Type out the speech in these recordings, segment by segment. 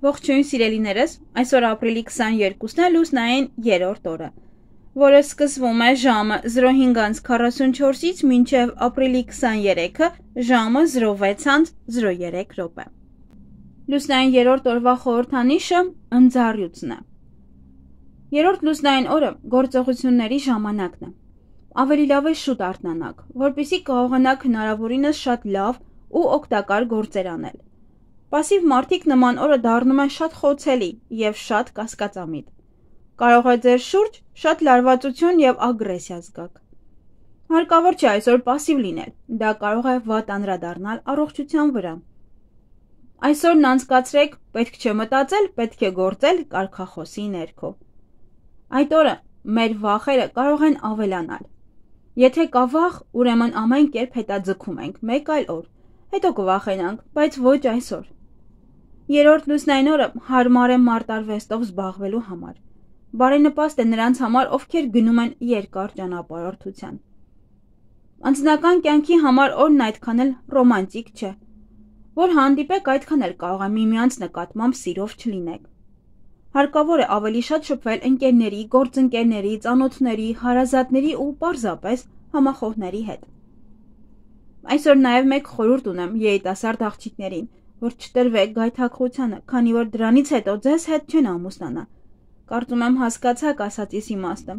Ողջույն սիրելիներս, այսօր ապրիլի 22-ն է լուսնային 3-րդ օրը, որը սկսվում է ժամը 05:44-ից մինչև ապրիլի 23-ը ժամը 06:03 րոպե։ Լուսնային 3-րդ օրվա խորհրդանիշը ընձառյուծն է։ Երրորդ լուսնային օրը գործողությունների ժամանակն է։ Ավելի լավ է շուտ արթնանաք, որպեսզի կարողանաք հնարավորինս շատ լավ ու օգտակար գործեր անել։ Պասիվ մարդիկ նման օրը դառնում են շատ խոցելի և շատ կասկածամիտ։ Կարող է ձեր շուրջ շատ լարվածություն և ագրեսիա զգաք։ Հարկավոր չէ այսօր պասիվ լինել, դա կարող է վատ անդրադառնալ առողջության վրա։ Այսօրն անցկացրեք պետք չէ մտածել, պետք է գործել կարգախոսի ներքո։ Այդ օրը մեր վախերը կարող են ավելանալ։ Եթե կա վախ, ուրեմն ամեն կերպ հետաձգում ենք մեկ այլ օր, հետո կվախենանք, բայց ոչ այսօր։ Երրորդ լուսնային օրը հարմար է մարտարվեստով զբաղվելու համար։ Բարենպաստ է նրանց համար, ովքեր գնում են երկար ճանապարհորդության։ Անձնական կյանքի համար օրն այդքան էլ ռոմանտիկ չէ, որ հանդիպեք այդքան էլ կարող է միմյանց նկատմամբ սիրով չլինեք։ Հարկավոր է ավելի շատ շփվել ընկերների, գործընկերների, ծանոթների, հարազատների ու պարզապես համախոհների հետ։ Այսօր նաև մեկ խորհուրդ ունեմ երիտասարդ աղջիկներին, որ չտրվեք գայթակղությանը, քանի որ դրանից հետո ձեզ հետ չեն ամուսնանա։ Կարծում եմ հասկացաք ասածիս իմաստը։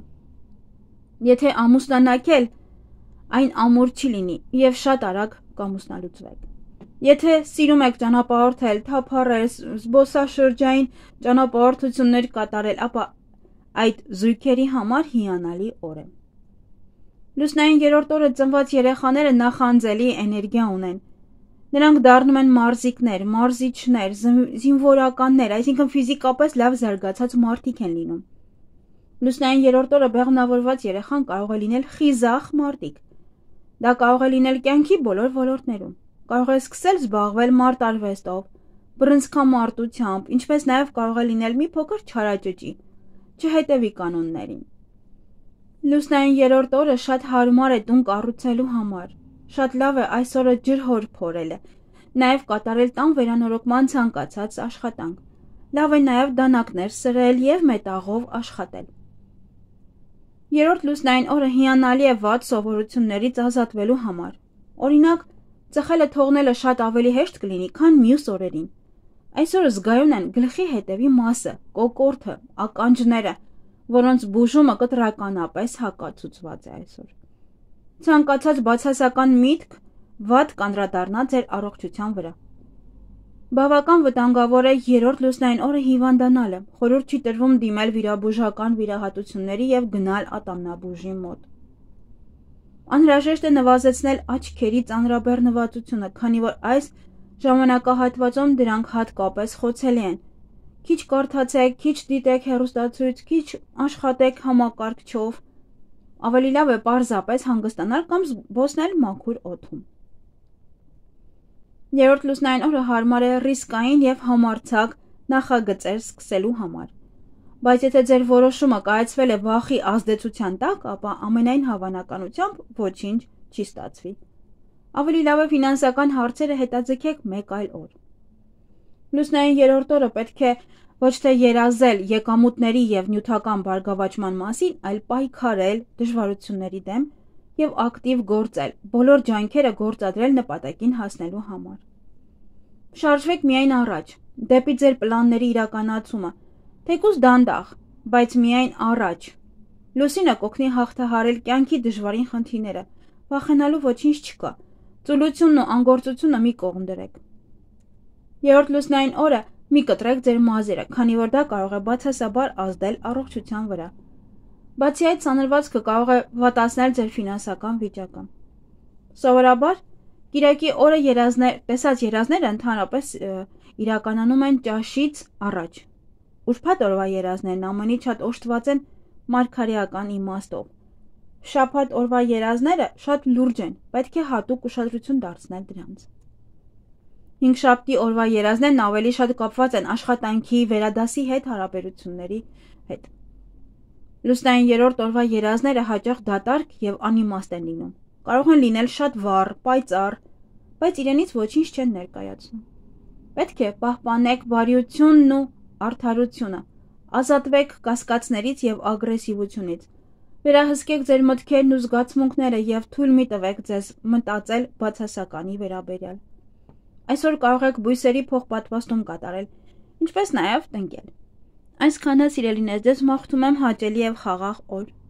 Եթե ամուսնանաք էլ, այն ամուր չի լինի և շատ արագ կամուսնալուծվեք։ Եթե սիրում եք ճանապարհորդել, թափառել, զբոսաշրջային ճանապարհորդություններ կատարել, ապա այդ զույգերի համար հիանալի օր է։ Լուսնային երրորդ օրը ծնված երեխաները նախանձելի էներգիա ունեն։ Նրանք դառնում են մարզիկներ, մարզիչներ, զինվորականներ, այսինքն ֆիզիկապես լավ զարգացած մարդիկ են լինում։ Լուսնային երրորդ օրը բեղմնավորված երեխան կարող է լինել խիզախ մարդիկ։ Դա կարող է լինել կյանքի բոլոր ոլորտներում։ Կարող է սկսել զբաղվել մարտարվեստով, բռնցքամարտությամբ, ինչպես նաև կարող է լինել մի փոքր չարաճճի, չհետևի կանոններին։ Լուսնային երրորդ օրը շատ հարմար է տուն կառուցելու համար։ Շատ լավ է այս օրը ջրհոր փորելը, նաև կատարել տան վերանորոգման ցանկացած աշխատանք։ Լավ է նաև դանակներ սրել և մետաղով աշխատել։ Երրորդ լուսնային օրը հիանալի է վատ սովորություններից ազատվելու համար։ Օրինակ, ծխելը թողնելը շատ ավելի հեշտ կլինի, քան մյուս օրերին։ Այսօր զգայուն են գլխի հետևի մասը, կոկորդը, ականջները, որոնց բուժումը կտրականապես հակացուցված է այսօր։ Ցանկացած բացասական միտք վատ կանդրադառնա ձեր առողջության վրա։ Բավական վտանգավոր է երրորդ լուսնային օրը հիվանդանալը, խորհուրդ չի տրվում դիմել վիրաբուժական վիրահատությունների և գնալ ատամնաբուժի մոտ։ Անհրաժեշտ է նվազեցնել աչքերի ծանրաբեռնվածությունը, քանի որ այս ժամանակահատվածում դրանք հատկապես խոցելի են։ Քիչ կարդացեք, քիչ դիտեք հեռուստացույց, քիչ աշխատեք համակարգչով։ Ավելի լավ է պարզապես հանգստանալ կամ զբոսնել մաքուր օդում։ Երրորդ լուսնային օրը հարմար է ռիսկային և համարձակ նախագծեր սկսելու համար։ Բայց եթե ձեր որոշումը կայացվել է վախի ազդեցության տակ, ապա ամենայն հավանականությամբ ոչինչ չի ստացվի։ Ավելի լավ է ֆինանսական հարցերը հետաձգեք մեկ այլ օր։ Լուսնային երրորդ օրը պետք է ոչ թե երազել եկամուտների և նյութական բարգավաճման մասին, այլ պայքարել դժվարությունների դեմ և ակտիվ գործել, բոլոր ջանքերը գործադրել նպատակին հասնելու համար։ Շարժվեք միայն առաջ, դեպի ձեր պլանների իրականացումը, թեկուզ դանդաղ, բայց միայն առաջ։ Լուսինը կօգնի հաղթահարել կյանքի դժվարին խնդիրները, վախենալու ոչինչ չկա, ծուլությունն ու անգործությունը մի կողմ դրեք։ Երրորդ լուսնային օրը մի կտրեք ձեր մազերը, քանի որ դա կարող է բացասաբար ազդել առողջության վրա։ Բացի այդ, սանրվածքը կարող է վատացնել ձեր ֆինանսական վիճակը։ Սովորաբար, կիրակի օրը տեսած երազները ընդհանրապես իրականանում են ճաշից առաջ։ Ուրբաթ օրվա երազներն ամենից շատ օժտված են մարգարեական իմաստով։ Շաբաթ օրվա երազները շատ լուրջ են, պետք է հատուկ ուշադրություն դարձնել դրանց։ Հինգշաբթի օրվա երազներն ավելի շատ կապված են աշխատանքի, վերադասի հետ հարաբերությունների հետ։ Լուսնային երրորդ օրվա երազները հաճախ դատարկ և անիմաստ են լինում։ Կարող են լինել շատ վառ, պայծառ, բայց իրենից ոչինչ չեն ներկայացնում։ Պետք է պահպանեք բարյությունն ու արդարությունը, ազատվեք կասկածներից և ագրեսիվությունից, վերահսկեք ձեր մտքերն ու զգացմունքները և թույլ մի տվեք ձեզ մտածել բացասականի վերաբերյալ։ Այսօր կարող եք բույսերի փոխպատվաստում կատարել, ինչպես նաև տնկել։ Այսքանը, սիրելիներ, ձեզ մաղթում եմ հաճելի և խաղաղ օր։